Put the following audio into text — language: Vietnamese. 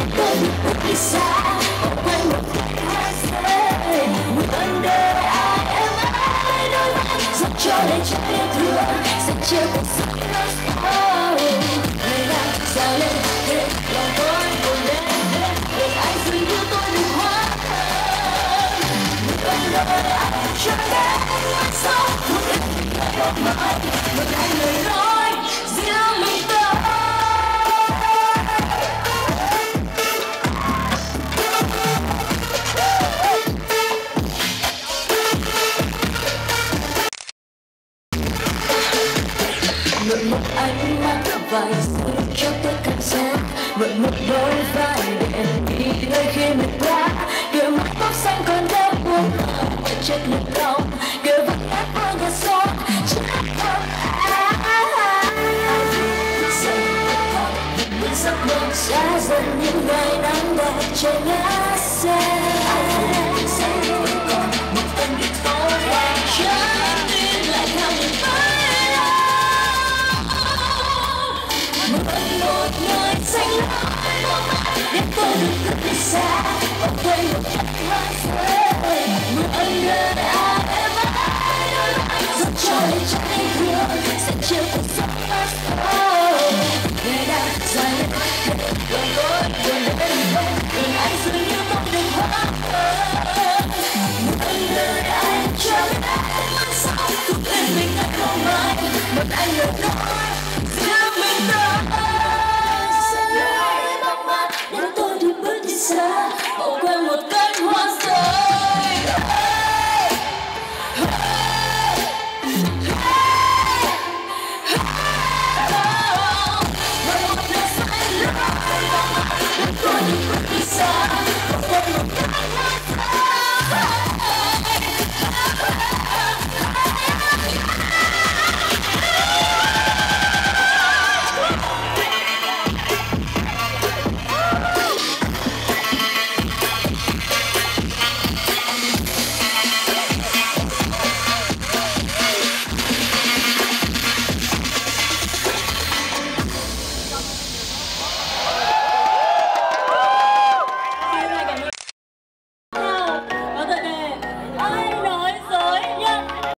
tôi bước đi xa quên một thế giới buồn đời ai em ai đôi mắt dành cho đời trai yêu thương sẽ chia cuộc sống nó ngày nào sao lên thế lòng tôi buồn lên để ai dường như tôi đừng hóa buồn đời ai cho đến mai sau một anh lời nói riêng mình tôi. Mượn một ánh mắt vài giây cho tôi cảm giác, mượn một đôi vai để đi nơi khi mệt quá, đôi mắt tóc xanh còn đeo buông ở chết lực không đôi vẫn ép vào nhà gió chắc không những giấc mơ xa dần những ngày nắng đẹp trời ngã xe còn một phần đi thôi trái tim lại theo mình mãi một người xanh lắm để tôi được đi xa và quên một cách hoa rơi một ân đời ai em ai giúp cho đời trái thương sẽ chiều cuộc sống ngày đang dài lên lòng tôi buồn đến đừng ai dường như tôi đừng hóa một ân đời ai cho biết mai sau cuộc đời mình đã không mãi một anh lời nói